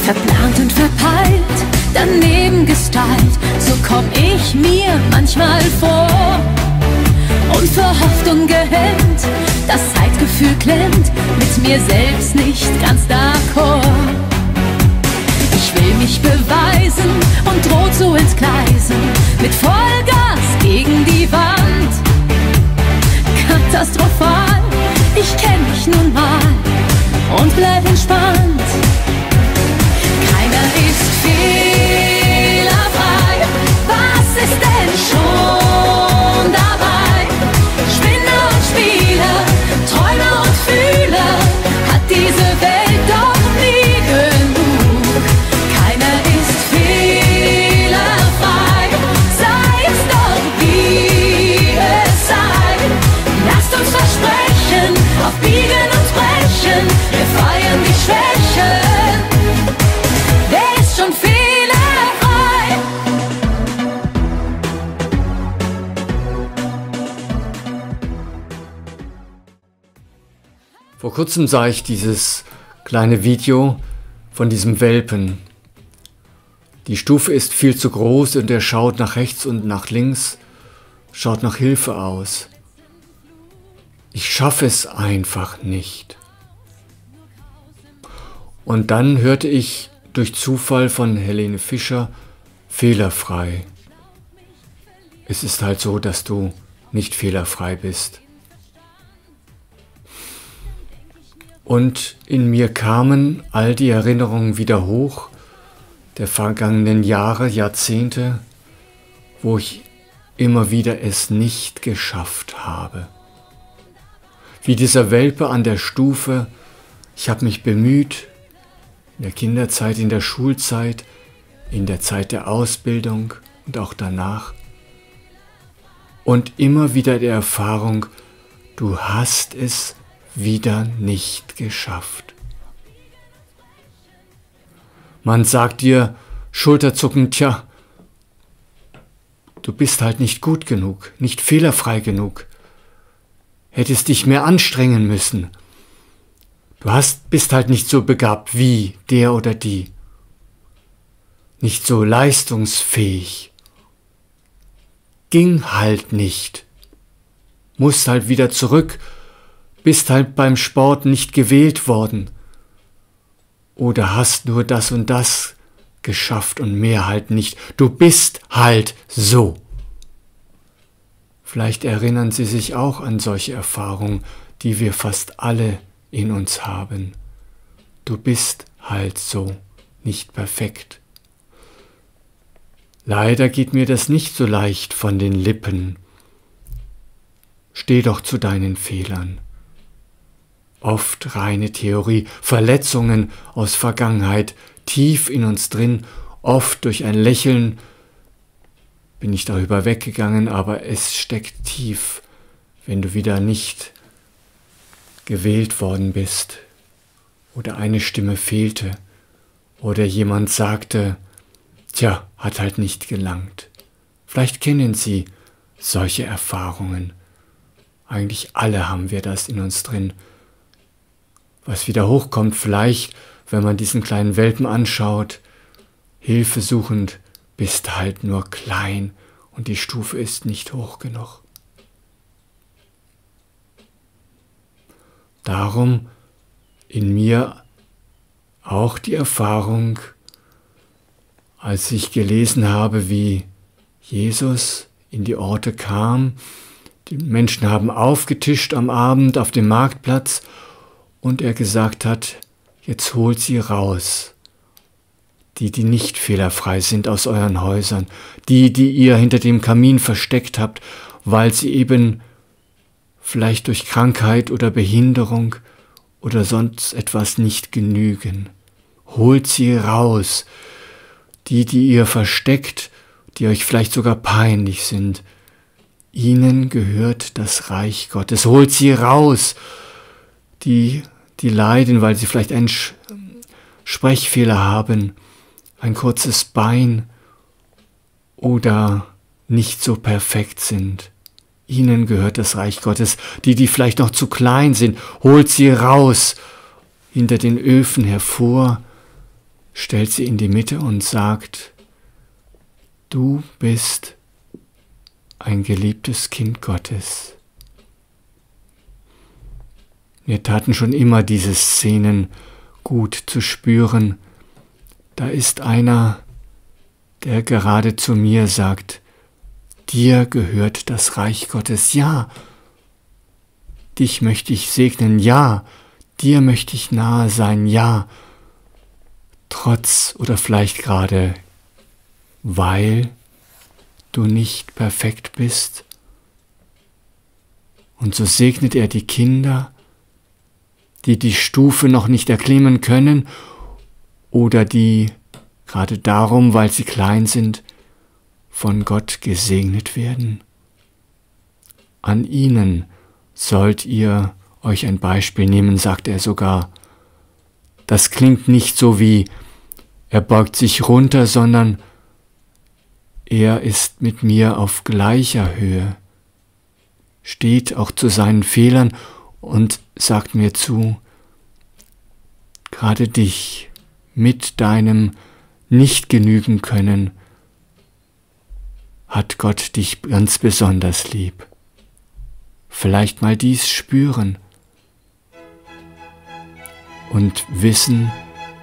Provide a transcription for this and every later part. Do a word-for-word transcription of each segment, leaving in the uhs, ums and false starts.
Verplant und verpeilt, daneben gestylt, so komm ich mir manchmal vor. Unverhofft, ungehemmt, das Zeitgefühl klemmt, mit mir selbst nicht ganz d'accord. Ich will mich beweisen und droh zu entgleisen, mit Vollgas gegen die Wand. Katastrophal, ich kenn mich nun mal und bleib entspannt. Keiner ist fehlerfrei, was ist denn schon dabei? Spinner und Spieler, Träumer und Fühler, hat diese Welt doch nie genug. Keiner ist fehlerfrei, sei es doch wie es sei. Lasst uns versprechen, auf Biegen und Brechen, wir feiern die Schwächen. Wer ist schon fehlerfrei? Vor kurzem sah ich dieses kleine Video von diesem Welpen. Die Stufe ist viel zu groß und er schaut nach rechts und nach links, schaut nach Hilfe aus. Ich schaffe es einfach nicht. Und dann hörte ich durch Zufall von Helene Fischer, fehlerfrei. Es ist halt so, dass du nicht fehlerfrei bist. Und in mir kamen all die Erinnerungen wieder hoch, der vergangenen Jahre, Jahrzehnte, wo ich immer wieder es nicht geschafft habe. Wie dieser Welpe an der Stufe, ich habe mich bemüht, in der Kinderzeit, in der Schulzeit, in der Zeit der Ausbildung und auch danach. Und immer wieder die Erfahrung, du hast es wieder nicht geschafft. Man sagt dir, schulterzuckend, tja, du bist halt nicht gut genug, nicht fehlerfrei genug. Hättest dich mehr anstrengen müssen. Du hast, bist halt nicht so begabt wie der oder die. Nicht so leistungsfähig. Ging halt nicht. Musst halt wieder zurück. Bist halt beim Sport nicht gewählt worden. Oder hast nur das und das geschafft und mehr halt nicht. Du bist halt so. Vielleicht erinnern Sie sich auch an solche Erfahrungen, die wir fast alle in uns haben. Du bist halt so, nicht perfekt. Leider geht mir das nicht so leicht von den Lippen. Steh doch zu deinen Fehlern. Oft reine Theorie, Verletzungen aus Vergangenheit, tief in uns drin, oft durch ein Lächeln bin ich darüber weggegangen, aber es steckt tief, wenn du wieder nicht gewählt worden bist oder eine Stimme fehlte oder jemand sagte, tja, hat halt nicht gelangt. Vielleicht kennen Sie solche Erfahrungen. Eigentlich alle haben wir das in uns drin. Was wieder hochkommt, vielleicht, wenn man diesen kleinen Welpen anschaut, hilfesuchend, bist halt nur klein und die Stufe ist nicht hoch genug. Darum in mir auch die Erfahrung, als ich gelesen habe, wie Jesus in die Orte kam, die Menschen haben aufgetischt am Abend auf dem Marktplatz und er gesagt hat, jetzt holt sie raus, die, die nicht fehlerfrei sind aus euren Häusern, die, die ihr hinter dem Kamin versteckt habt, weil sie eben vielleicht durch Krankheit oder Behinderung oder sonst etwas nicht genügen. Holt sie raus, die, die ihr versteckt, die euch vielleicht sogar peinlich sind. Ihnen gehört das Reich Gottes. Holt sie raus, die, die leiden, weil sie vielleicht einen Sprechfehler haben, ein kurzes Bein oder nicht so perfekt sind. Ihnen gehört das Reich Gottes. Die, die vielleicht noch zu klein sind, holt sie raus, hinter den Öfen hervor, stellt sie in die Mitte und sagt, du bist ein geliebtes Kind Gottes. Mir taten schon immer diese Szenen gut zu spüren. Da ist einer, der gerade zu mir sagt, dir gehört das Reich Gottes, ja. Dich möchte ich segnen, ja. Dir möchte ich nahe sein, ja. Trotz oder vielleicht gerade weil du nicht perfekt bist. Und so segnet er die Kinder, die die Stufe noch nicht erklimmen können oder die gerade darum, weil sie klein sind, von Gott gesegnet werden. An ihnen sollt ihr euch ein Beispiel nehmen, sagt er sogar. Das klingt nicht so wie, er beugt sich runter, sondern er ist mit mir auf gleicher Höhe, steht auch zu seinen Fehlern und sagt mir zu, gerade dich mit deinem nicht genügen können, hat Gott dich ganz besonders lieb. Vielleicht mal dies spüren und wissen,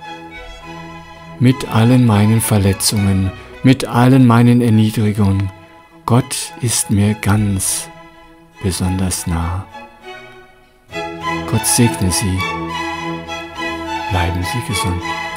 mit allen meinen Verletzungen, mit allen meinen Erniedrigungen, Gott ist mir ganz besonders nah. Gott segne Sie, bleiben Sie gesund.